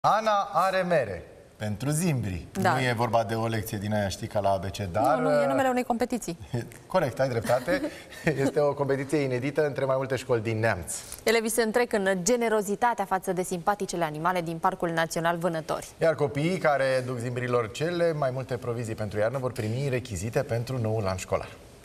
Ana are mere pentru zimbri. Da. Nu e vorba de o lecție din aia, știi, ca la ABC, dar... Nu, e numele unei competiții. Corect, ai dreptate. Este o competiție inedită între mai multe școli din Neamț. Elevii se întrec în generozitatea față de simpaticele animale din Parcul Național Vânători. Iar copiii care duc zimbrilor cele mai multe provizii pentru iarnă vor primi rechizite pentru noul an școlar.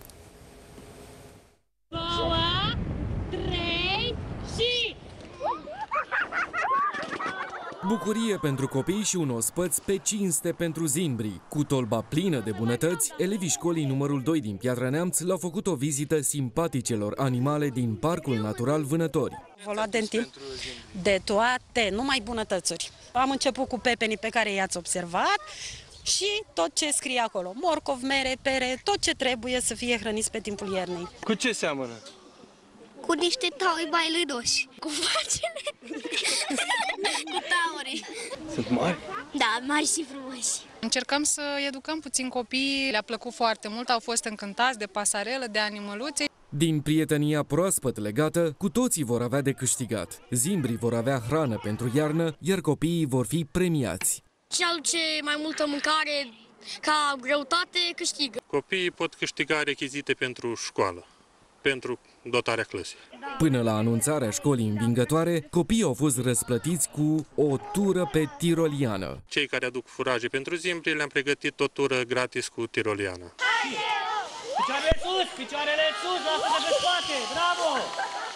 Bucurie pentru copii și un ospăț pe cinste pentru zimbri. Cu tolba plină de bunătăți, elevii școlii numărul 2 din Piatra Neamț le-au făcut o vizită simpaticelor animale din Parcul Natural Vânători. Vă luat de timp de toate, numai bunătățuri. Am început cu pepenii pe care i-ați observat și tot ce scrie acolo. Morcov, mere, pere, tot ce trebuie să fie hrăniți pe timpul iernii. Cu ce seamănă? Cu niște tauri bailădoși. Cu facele. Cu tauri. Sunt mari? Da, mari și frumoși. Încercăm să educăm puțin copiii, le-a plăcut foarte mult, au fost încântați de pasarelă, de animăluțe. Din prietenia proaspăt legată, cu toții vor avea de câștigat. Zimbrii vor avea hrană pentru iarnă, iar copiii vor fi premiați. Cel ce mai multă mâncare ca greutate câștigă. Copiii pot câștiga rechizite pentru școală, pentru dotarea clăsii. Până la anunțarea școlii învingătoare, copiii au fost răsplătiți cu o tură pe tiroliană. Cei care aduc furaje pentru zimbri le-am pregătit o tură gratis cu tiroliană. Picioarele sus, lasă-te pe spate, bravo!